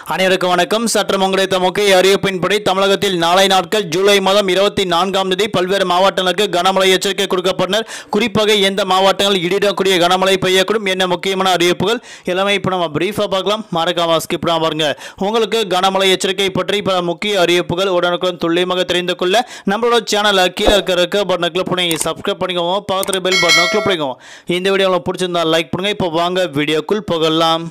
அனைவருக்கும் வணக்கம். சற்றம் உங்களுடைய முக்கிய அறிவிப்பின்படி தமிழகத்தில் நாளை நாட்கள் ஜூலை மாதம் 24ஆம் தேதி பல்வேறு மாவட்டங்களுக்கு கனமழை எச்சரிக்கை கொடுக்கப்பட்டனர். குறிப்பாக எந்த மாவட்டங்கள் இடிடக்கூடிய கனமழை பெய்யக்கூடும் என்ன முக்கியமான அறிவிப்புகள் எல்லாமே இப்போ நம்ம பிரீஃபாக பார்க்கலாம். மறக்காம ஸ்கிப் பண்ணாம பாருங்க. உங்களுக்கு கனமழை எச்சரிக்கை பற்றி பல முக்கிய அறிவிப்புகள் உடனுக்குடன் துல்லியமாக தெரிந்து கொள்ள நம்மளோட சேனலை கீழே இருக்க பட்டனை கிளிக் பண்ணி சப்ஸ்கிரைப் பண்ணிக்கோங்க. பக்கத்தில் பெல் பட்டனை கிளிக் பண்ணிக்கோங்க. இந்த வீடியோ உங்களுக்கு பிடிச்சிருந்தா லைக் பண்ணுங்க. இப்போ வாங்க வீடியோக்குள் போகலாம்.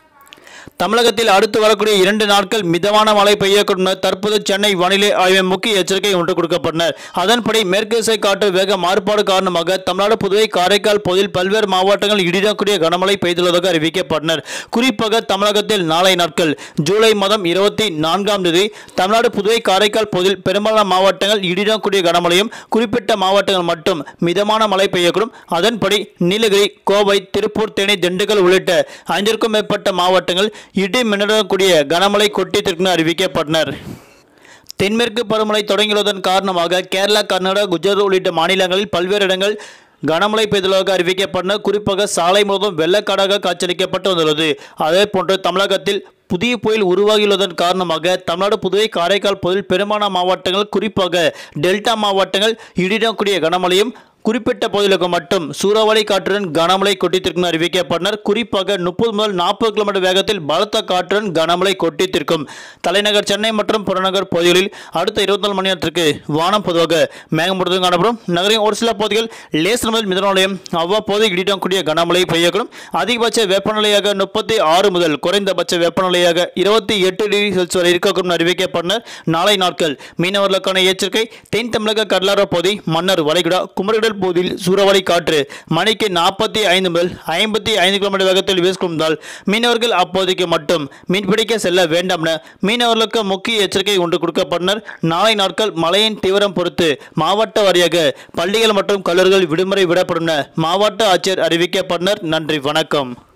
தமிழகத்தில் அடுத்து வரக்கூடிய 2 நாட்கள் மிதமான மழை பெய்யக்கூடும். தற்போது சென்னை வானிலை ஆய்வு முக்கிய எச்சரிக்கை ஒன்று கொடுக்கப்பட்டனர். அதன்படி மேற்கு திசை காற்று வேக மாறுபாடு காரணமாக தமிழ்நாடு, புதுவை, காரைக்கால் பகுதியில் பல்வேறு மாவட்டங்கள் இடிடக்கூடிய கனமழை பெய்துள்ளதாக அறிவிக்கப்பட்டனர். குறிப்பாக தமிழகத்தில் நாளை நாட்கள் ஜூலை மாதம் 24ஆம் தேதி தமிழ்நாடு, புதுவை, காரைக்கால் பகுதியில் பெரும்பாலான மாவட்டங்கள் இடிடக்கூடிய கனமழையும் குறிப்பிட்ட மாவட்டங்கள் மட்டும் மிதமான மழை பெய்யக்கூடும். அதன்படி நீலகிரி, கோவை, திருப்பூர், தேனி, திண்டுக்கல் உள்ளிட்ட 5க்கும் மேற்பட்ட மாவட்டங்கள் இடி மின்னலுடன் கூடிய கனமழை கொட்டித்திற்கு அறிவிக்கப்பட்டனர். தென்மேற்கு பருவமழை தொடங்கியுள்ளதன் காரணமாக கேரளா, கர்நாடகா, குஜராத் உள்ளிட்ட மாநிலங்களில் பல்வேறு இடங்கள் கனமழை பெய்துள்ளதாக அறிவிக்கப்பட்டனர். குறிப்பாக சாலை முழுவதும் வெள்ளக்காடாக காட்சியளிக்கப்பட்டு வந்துள்ளது. அதே போன்று தமிழகத்தில் புதிய புயல் உருவாகியுள்ளதன் காரணமாக தமிழ்நாடு, புதுவை, காரைக்கால் பகுதியில் பெரும்பாலான மாவட்டங்கள் குறிப்பாக டெல்டா மாவட்டங்கள் இடிடக்கூடிய கனமழையும் குறிப்பிட்ட பகுதிகளுக்கு மட்டும் சூறாவளி காற்றுடன் கனமழை கொட்டித்திருக்கும் அறிவிக்கப்பட்டனர். குறிப்பாக 30 முதல் 40 கிலோமீட்டர் வேகத்தில் பலத்த காற்றுடன் கனமழை கொட்டித்திருக்கும். தலைநகர் சென்னை மற்றும் புறநகர் பகுதிகளில் அடுத்த 24 மணி நேரத்திற்கு வானம் பொதுவாக மேகமூட்டத்துடன் காணப்படும். நகரின் ஒரு சில பகுதிகள் லேசான முதல் மிதமான மழையும் அவ்வப்போது இடிடக்கூடிய கனமழை பெய்யக்கூடும். அதிகபட்ச வெப்பநிலையாக 36 முதல் குறைந்தபட்ச வெப்பநிலையாக 28 டிகிரி செல்சியஸ் வரை இருக்கக்கூடும் அறிவிக்கப்பட்டனர். நாளை நாட்கள் மீனவர்களுக்கான எச்சரிக்கை. தென் தமிழக கடலோர பகுதி, மன்னார் வளைகுடா, குமரிடல் பகுதியில் சூறாவளி காற்று மணிக்கு 45 முதல் 55 கிலோமீட்டர் வேகத்தில் வீசுவதால் மீனவர்கள் அப்போதைக்கு மட்டும் மீன்பிடிக்க செல்ல வேண்டாம் என மீனவர்களுக்கு முக்கிய எச்சரிக்கை ஒன்று கொடுக்கப்பட்டனர். நாளை நாட்கள் மழையின் தீவிரம் பொறுத்து மாவட்ட வாரியாக பள்ளிகள் மற்றும் கல்லூரிகள் விடுமுறை விடப்படும் என மாவட்ட ஆட்சியர் அறிவிக்கப்பட்டனர். நன்றி, வணக்கம்.